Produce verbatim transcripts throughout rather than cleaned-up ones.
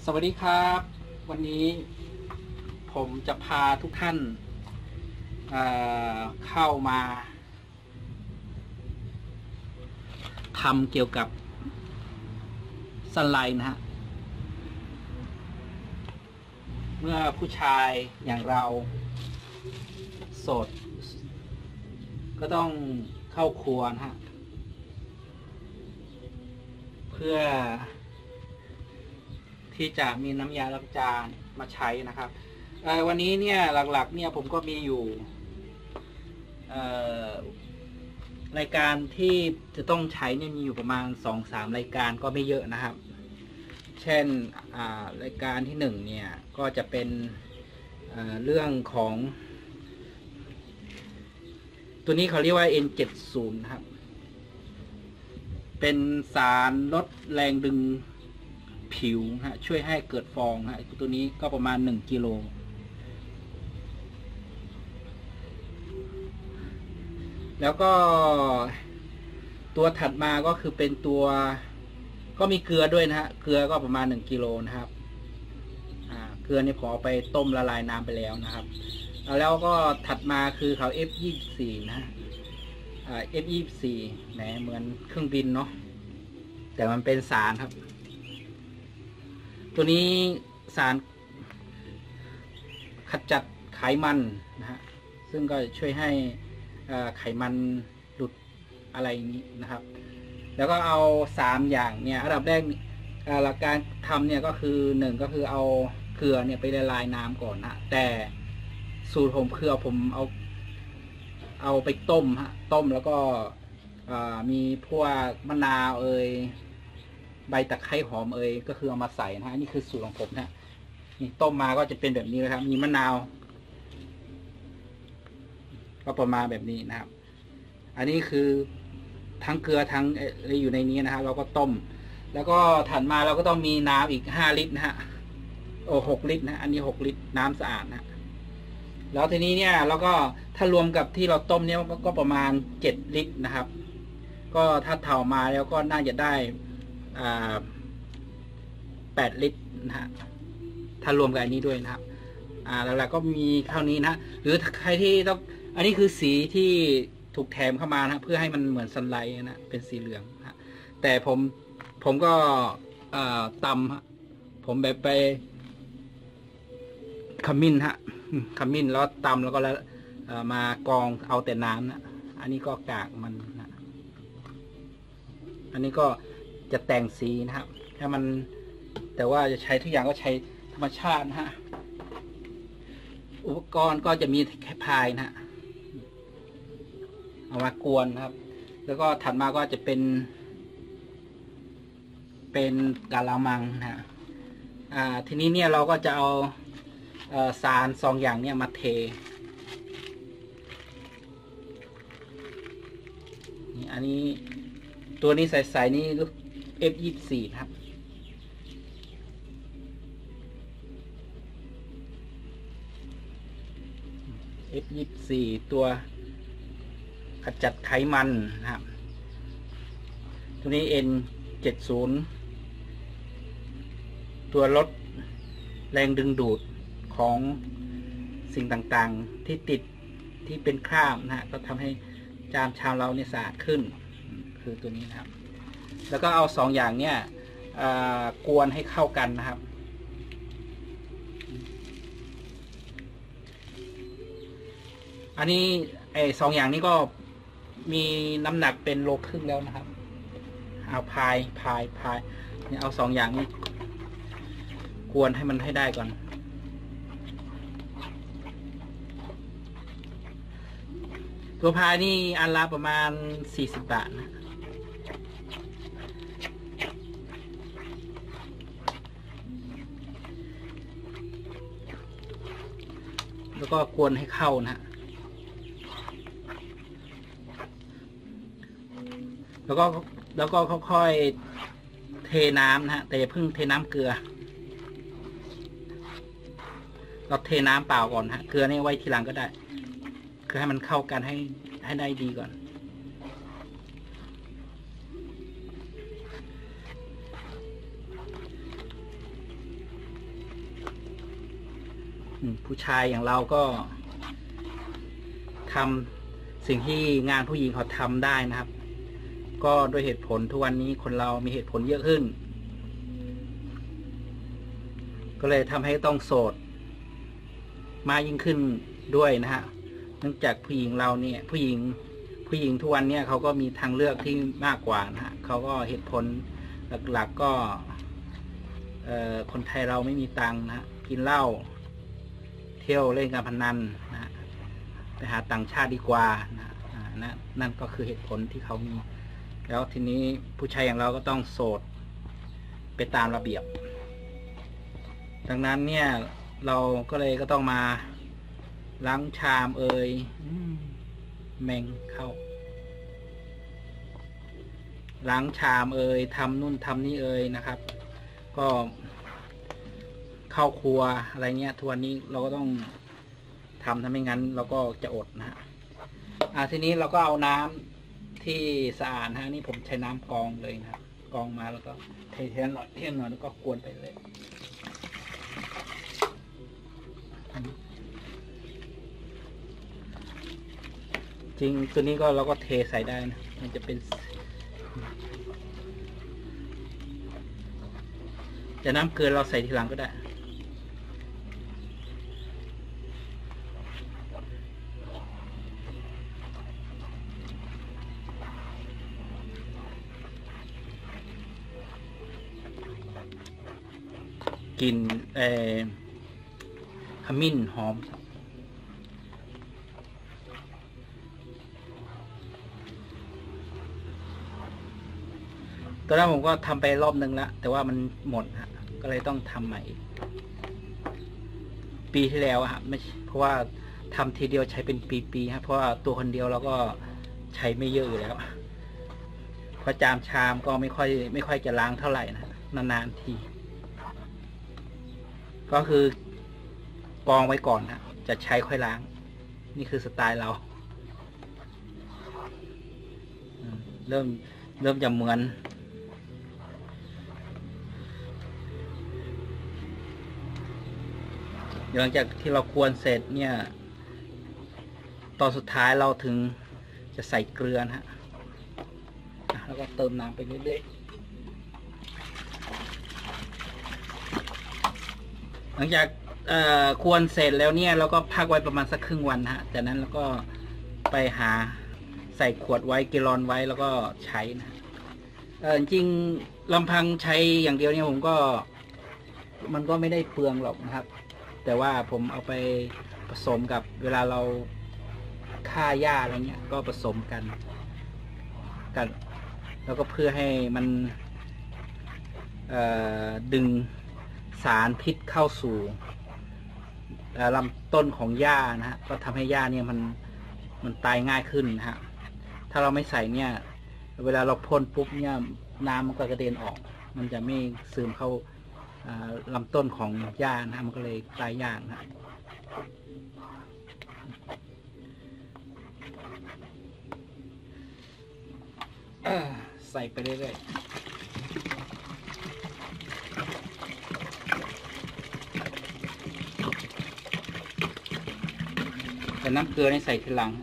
สวัสดีครับวันนี้ผมจะพาทุกท่านเเข้ามาทำเกี่ยวกับสไลด์นะฮะเมื่อผู้ชายอย่างเราโสดก็ต้องเข้าครัวนะฮะเพื่อที่จะมีน้ำยาล้างจานมาใช้นะครับวันนี้เนี่ยหลักๆเนี่ยผมก็มีอยู่รายการที่จะต้องใช้เนี่ยมีอยู่ประมาณ สองสาม รายการก็ไม่เยอะนะครับเช่นรายการที่หนึ่งเนี่ยก็จะเป็นเรื่องของตัวนี้เขาเรียกว่า เอ็น เจ็ดสิบ นะครับเป็นสารลดแรงดึงผิวฮะช่วยให้เกิดฟองฮะตัวนี้ก็ประมาณหนึ่งกิโลแล้วก็ตัวถัดมาก็คือเป็นตัวก็มีเกลือด้วยนะฮะเกลือก็ประมาณหนึ่งกิโลนะครับอ่าเกลือนี่ผมเอาไปต้มละลายน้ำไปแล้วนะครับแล้วก็ถัดมาคือเขา เอฟ ยี่สิบสี่ นะอ่า เอฟ ยี่สิบสี่ แหมเหมือนเครื่องบินเนาะแต่มันเป็นสารครับตัวนี้สารขจัดไขมันนะฮะซึ่งก็ช่วยให้ไขมันหลุดอะไรนี้นะครับแล้วก็เอาสามอย่างเนี่ยอันดับแรกหลักการทำเนี่ยก็คือหนึ่งก็คือเอาเกลือเนี่ยไปละลายน้ำก่อนนะแต่สูตรผมคือผมเอาเอาไปต้มฮะต้มแล้วก็มีพวกมะนาวเอ่ยใบตะไคร้หอมเอ่ยก็คือเอามาใส่นะฮะนี่คือสูตรของผมนะนี่ต้มมาก็จะเป็นแบบนี้เลยครับมีมะนาวก็ประมาณแบบนี้นะครับอันนี้คือทั้งเกลือทั้งอะไรอยู่ในนี้นะฮะเราก็ต้มแล้วก็ถัดมาเราก็ต้องมีน้ำอีกห้าลิตรนะฮะโอ้หกลิตรนะอันนี้หกลิตรน้ำสะอาดนะแล้วทีนี้เนี่ยเราก็ถ้ารวมกับที่เราต้มเนี่ยก็ประมาณเจ็ดลิตรนะครับก็ถ้าเท่ามาแล้วก็น่าจะได้อ่าแปดลิตรนะฮะถ้ารวมกับอันนี้ด้วยนะครับอ่าแล้วก็มีเท่านี้นะหรือใครที่ต้องอันนี้คือสีที่ถูกแถมเข้ามานะเพื่อให้มันเหมือนซันไลท์นะเป็นสีเหลืองนะแต่ผมผมก็ตำผมแบบไปขมิ้นฮะขมิ้นแล้วตำแล้วก็แล้วมากองเอาแต่น้ำนะอันนี้ก็กากมันนะอันนี้ก็จะแต่งสีนะครับถ้ามันแต่ว่าจะใช้ทุกอย่างก็ใช้ธรรมชาตินะฮะอุปกรณ์ก็จะมีแค่พายนะฮะเอามากวนนะครับแล้วก็ถัดมาก็จะเป็นเป็นกะละมังนะฮะอ่าทีนี้เนี่ยเราก็จะเอาเอ่อสารสองอย่างเนี่ยมาเทนี่อันนี้ตัวนี้ใสๆนี่ เอฟ ยี่สิบสี่ ครับเอฟ ยี่สิบสี่ ตัวขจัดไขมันนะครับตัวนี้ เอ็น เจ็ดสิบ ตัวลดแรงดึงดูดของสิ่งต่างๆที่ติดที่เป็นคราบนะฮะก็ทำให้จานชามเราเนี่ยสะอาดขึ้นคือตัวนี้นะครับแล้วก็เอาสองอย่างเนี่ยกวนให้เข้ากันนะครับอันนี้ไอ้สองอย่างนี้ก็มีน้ำหนักเป็นโลครึ่งแล้วนะครับเอาพายพายพายเนี่ยเอาสองอย่างนี้กวนให้มันให้ได้ก่อนตัวพายนี่อันละประมาณสี่สิบบาทนะแล้วก็กวนให้เข้านะแล้วก็แล้วก็ค่อยๆเทน้ำนะฮะแต่อย่าเพิ่งเทน้ำเกลือเราเทน้ำเปล่าก่อนฮะเกลือนี่ไว้ทีหลังก็ได้คือให้มันเข้ากันให้ให้ได้ดีก่อน อผู้ชายอย่างเราก็ทำสิ่งที่งานผู้หญิงเขาทำได้นะครับก็ด้วยเหตุผลทุกวันนี้คนเรามีเหตุผลเยอะขึ้นก็เลยทำให้ต้องโสดมากยิ่งขึ้นด้วยนะฮะเนื่องจากผู้หญิงเราเนี่ยผู้หญิงผู้หญิงทุกวันเนี่ยเขาก็มีทางเลือกที่มากกว่านะฮะเขาก็เหตุผลหลักๆก็คนไทยเราไม่มีตังค์นะฮะกินเหล้าเที่ยวเล่นการพนันนะฮะไปหาต่างชาติดีกว่านะนั่นนั่นก็คือเหตุผลที่เขามีแล้วทีนี้ผู้ชายอย่างเราก็ต้องโสดไปตามระเบียบดังนั้นเนี่ยเราก็เลยก็ต้องมาล้างชามเอ่ยแมงเข้าล้างชามเอ่ยทำนู่นทำนี่เอ่ยนะครับก็เข้าครัวอะไรเงี้ยทุกวันนี้เราก็ต้องทำถ้าไม่งั้นเราก็จะอดนะฮะอ่าทีนี้เราก็เอาน้ำที่สะอาดฮะนี่ผมใช้น้ำกรองเลยนะครับกรองมาแล้วก็เทเทหน่อยเทหน่อยแล้วก็กวนไปเลยจริงตัวนี้ก็เราก็เทใส่ได้นะมันจะเป็นจะน้ำเกลือเราใส่ทีหลังก็ได้กลิ่นเอ่อขมิ้นหอมตอนแรกผมก็ทำไปรอบนึงแล้วแต่ว่ามันหมดฮะก็เลยต้องทำใหม่ปีที่แล้วอะไม่เพราะว่าทำทีเดียวใช้เป็นปีๆฮะเพราะว่าตัวคนเดียวเราก็ใช้ไม่เยอะอยู่แล้วเพราะจามชามก็ไม่ค่อยไม่ค่อยจะล้างเท่าไหร่นะนานๆทีก็คือกองไว้ก่อนนะจะใช้ค่อยล้างนี่คือสไตล์เราเริ่มเริ่มจะเหมือนหลังจากที่เรากวนเสร็จเนี่ยตอนสุดท้ายเราถึงจะใส่เกลือนะฮะแล้วก็เติมน้ำไปเรื่อยๆหลังจากกวนเสร็จแล้วเนี่ยเราก็พักไว้ประมาณสักครึ่งวันฮะจากนั้นเราก็ไปหาใส่ขวดไว้แกลลอนไว้แล้วก็ใช้นะเออจริงลำพังใช้อย่างเดียวเนี่ยผมก็มันก็ไม่ได้เปลืองหรอกนะครับแต่ว่าผมเอาไปผสมกับเวลาเราฆ่าหญ้าอะไรเงี้ยก็ผสมกันกันแล้วก็เพื่อให้มันดึงสารพิษเข้าสู่ลำต้นของหญ้านะฮะก็ทำให้หญ้าเนี่ยมันมันตายง่ายขึ้นนะฮะถ้าเราไม่ใส่เนี่ยเวลาเราพ่นปุ๊บเนี่ยน้ำมันก็กระเด็นออกมันจะไม่ซึมเข้าลำต้นของหญ้านะมันก็เลยตายยากนะใส่ไปเรื่อยๆแต่น้ำเกลือนี่ใส่ทีหลัง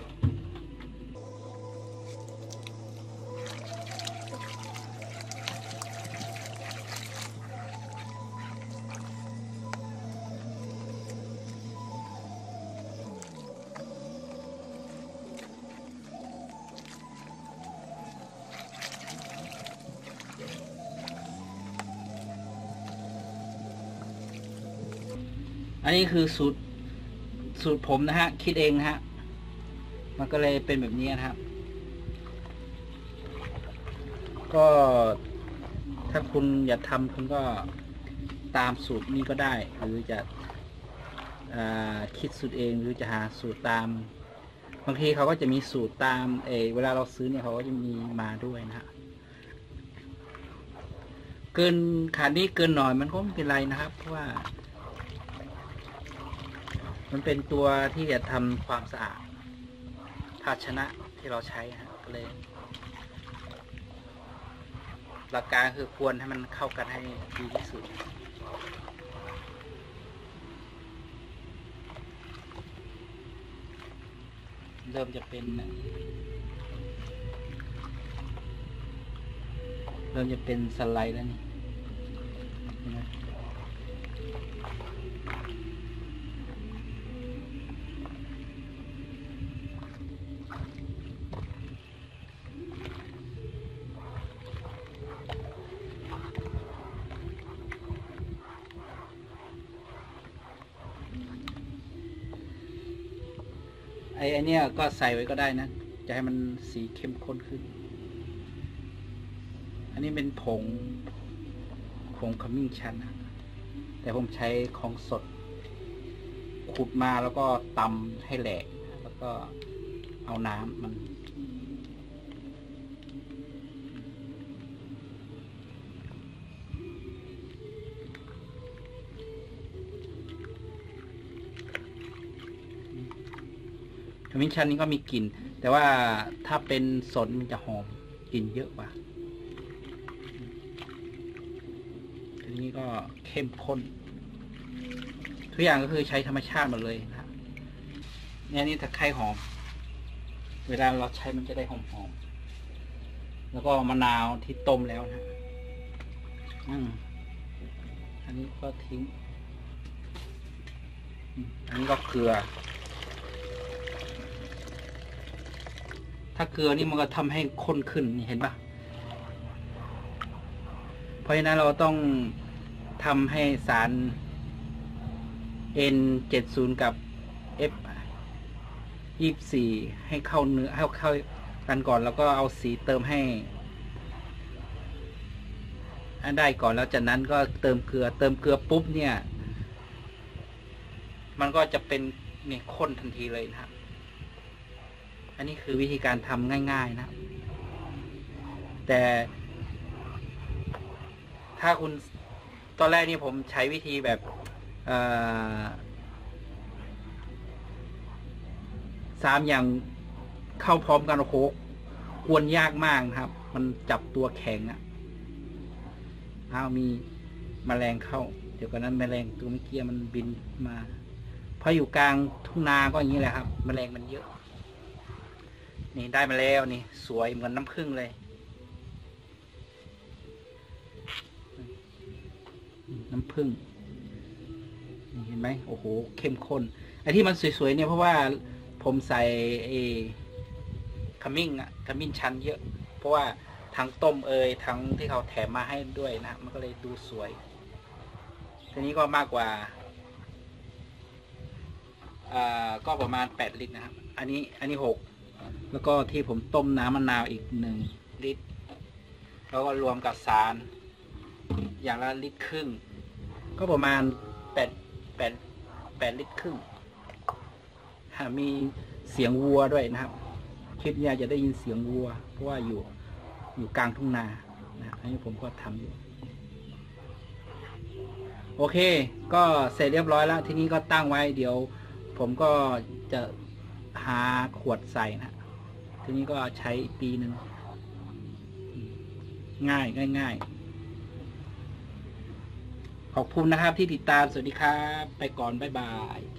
อันนี้คือสูตรสูตรผมนะฮะคิดเองนะฮะมันก็เลยเป็นแบบนี้นะครับก็ถ้าคุณอยากทำคุณก็ตามสูตรนี้ก็ได้หรือจะคิดสูตรเองหรือจะหาสูตรตามบางทีเขาก็จะมีสูตรตามเอเวลาเราซื้อเนี่ยเขาก็จะมีมาด้วยนะฮะเกินขาดนี้เกินหน่อยมันก็ไม่เป็นไรนะครับเพราะว่ามันเป็นตัวที่จะทำความสะอาดภาชนะที่เราใช้ฮะก็เลยหลักการคือควรให้มันเข้ากันให้ดีที่สุดเริ่มจะเป็นเริ่มจะเป็นสไลด์แล้วนี่เห็นไหมไอ้ไอเนี้ยก็ใส่ไว้ก็ได้นะจะให้มันสีเข้มข้นขึ้นอันนี้เป็นผงผงขมิ้นชันนะแต่ผมใช้ของสดขุดมาแล้วก็ตำให้แหลกแล้วก็เอาน้ำมันขมิ้นชันนี้ก็มีกลิ่นแต่ว่าถ้าเป็นสดมันจะหอมกลิ่นเยอะกว่าทีนี้ก็เข้มข้นทุกอย่างก็คือใช้ธรรมชาติหมดเลยนะครับเนี่ยนี่ตะไคร้หอมเวลาเราใช้มันจะได้หอมหอมแล้วก็มะนาวที่ต้มแล้วนะอืมอันนี้ก็ทิ้งอันนี้ก็เกลือถ้าเกลือนี่มันก็ทำให้ข้นขึ้นนี่เห็นปะเพราะฉะนั้นเราต้องทำให้สาร เอ็น เจ็ดสิบ กับ เอฟ ยี่สิบสี่ ให้เข้าเนื้อให้เข้ากันก่อนแล้วก็เอาสีเติมให้อันได้ก่อนแล้วจากนั้นก็เติมเกลือเติมเกลือปุ๊บเนี่ยมันก็จะเป็นเนี่ยข้นทันทีเลยนะครับอันนี้คือวิธีการทำง่ายๆนะครับแต่ถ้าคุณตอนแรกนี่ผมใช้วิธีแบบสามอย่างเข้าพร้อมกันโอ้โหกวนยากมากครับมันจับตัวแข็งอ่ะอ้าวมีแมลงเข้าเดี๋ยวก่อนนั้นแมลงตัวเมื่อกี้มันบินมาพออยู่กลางทุ่งนาก็อย่างนี้แหละครับแมลงมันเยอะนี่ได้มาแล้วนี่สวยเหมือนน้ำผึ้งเลยน้ำผึ้งเห็นไหมโอ้โหเข้มข้นไอ้ที่มันสวยๆเนี่ยเพราะว่าผมใส่ไอ้ขมิ้นอะขมิ้นชันเยอะเพราะว่าทั้งต้มเอยทั้งที่เขาแถมมาให้ด้วยนะมันก็เลยดูสวยทีนี้ก็มากกว่าอ่าก็ประมาณแปดลิตรนะครับอันนี้อันนี้หกแล้วก็ที่ผมต้มน้ำมะนาวอีกหนึ่งลิตรแล้วก็รวมกับสารอย่างละลิตรครึ่งก็ประมาณแปดแปดแปดลิตรครึ่งมีเสียงวัวด้วยนะครับคลิปนี้จะได้ยินเสียงวัวเพราะว่าอยู่อยู่กลางทุ่งนานะอันนี้ผมก็ทำอยู่โอเคก็เสร็จเรียบร้อยแล้วทีนี้ก็ตั้งไว้เดี๋ยวผมก็จะหาขวดใส่นะทีนี้ก็ใช้ปีหนึ่งง่ายง่ายง่ายขอบคุณนะครับที่ติดตามสวัสดีครับไปก่อนบ๊ายบาย